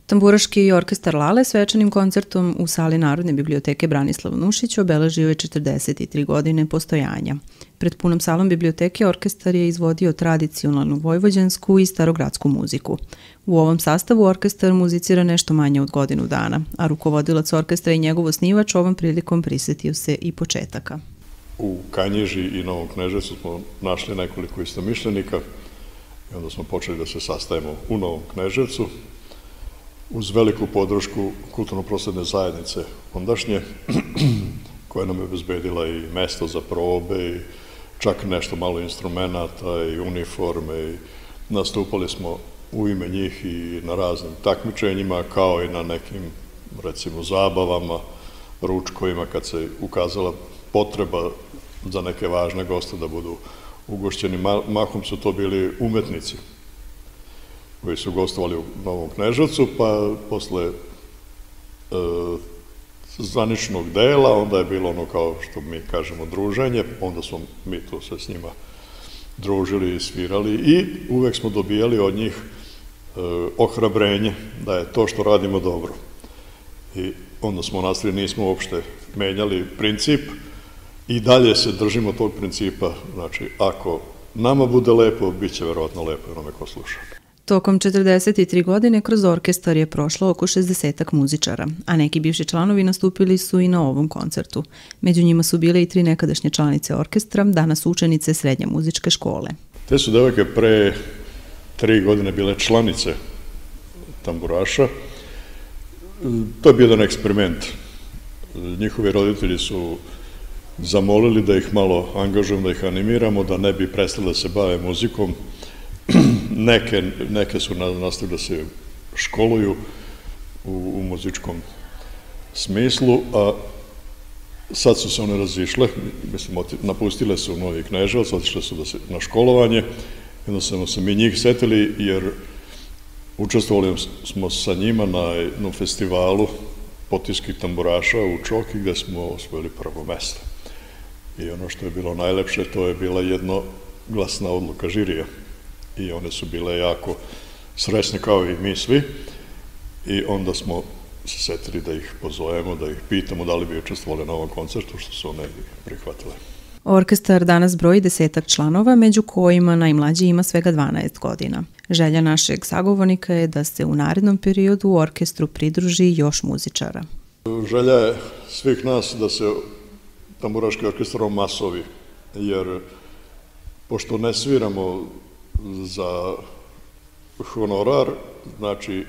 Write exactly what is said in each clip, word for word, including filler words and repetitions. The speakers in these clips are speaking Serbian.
Tamburaški orkestar Lale svečanim koncertom u sali Narodne biblioteke Branislav Nušić obeležio je četrdeset tri godine postojanja. Pred punom salom biblioteke orkestar je izvodio tradicionalnu vojvođansku i starogradsku muziku. U ovom sastavu orkestar muzicira nešto manje od godinu dana, a rukovodilac orkestra i njegov osnivač ovom prilikom prisetio se i početaka. U Kanjiži i Novom Kneževcu smo našli nekoliko istomišljenika i onda smo počeli da se sastajemo u Novom Kneževcu uz veliku podršku kulturno-prosvetne zajednice ondašnje, koja nam je obezbedila i mesto za probe i čak nešto malo instrumenta i uniforme i nastupali smo u ime njih i na raznim takmičenjima, kao i na nekim, recimo, zabavama, ručkovima, kad se ukazala potreba za neke važne goste da budu ugošćeni. Mahom su to bili umetnici koji su gostovali u Novom Kneževcu, pa posle e, zvaničnog dela, onda je bilo ono kao što mi kažemo druženje, onda smo mi tu se s njima družili i svirali i uvek smo dobijali od njih e, ohrabrenje da je to što radimo dobro. I onda smo nastavili, nismo uopšte menjali princip i dalje se držimo tog principa, znači ako nama bude lepo, bit će verovatno lepo onome ko sluša. Tokom četrdeset tri godine kroz orkestar je prošlo oko šezdesetak muzičara, a neki bivši članovi nastupili su i na ovom koncertu. Među njima su bile i tri nekadašnje članice orkestra, danas učenice srednje muzičke škole. Te su devojke pre tri godine bile članice tamburaša. To je bio jedan eksperiment. Njihovi roditelji su zamolili da ih malo angažujemo, da ih animiramo, da ne bi prestali da se bave muzikom. Neke, neke su nastavili da se školuju u, u muzičkom smislu, a sad su se one razišle, mislim, napustile su Novi Kneževac, otišle su da se, na školovanje, jednostavno se mi njih setili, jer učestvovali smo sa njima na jednom festivalu potiskih tamburaša u Čoki, gde smo osvojili prvo mesto. I ono što je bilo najlepše, to je bila jednoglasna odluka žirija. I one su bile jako srećne kao i mi svi i onda smo se setili da ih pozovemo, da ih pitamo da li bi učestvovali na ovom koncertu, što su one prihvatile. Orkestar danas broji desetak članova, među kojima najmlađi ima svega dvanaest godina. Želja našeg sagovornika je da se u narednom periodu u orkestru pridruži još muzičara. Želja je svih nas da se tamburaški orkestar omasovi, jer pošto ne sviramo za honorar, znači,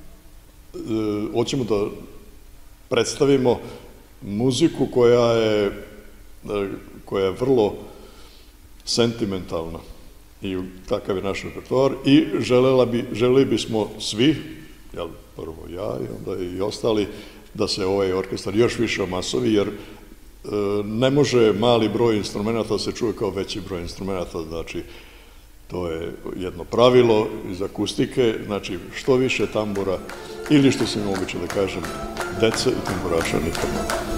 hoćemo da predstavimo muziku koja je, koja je vrlo sentimentalna i takav je naš repertoar i želela bi, želeli bismo svi, jel, prvo ja i onda i ostali, da se ovaj orkestar još više omasovi, jer ne može mali broj instrumenta da se čuje kao veći broj instrumenta, znači, to je jedno pravilo iz akustike, znači što više tambura ili što se mi obično da kažem, dece i tamburaša nikad nema.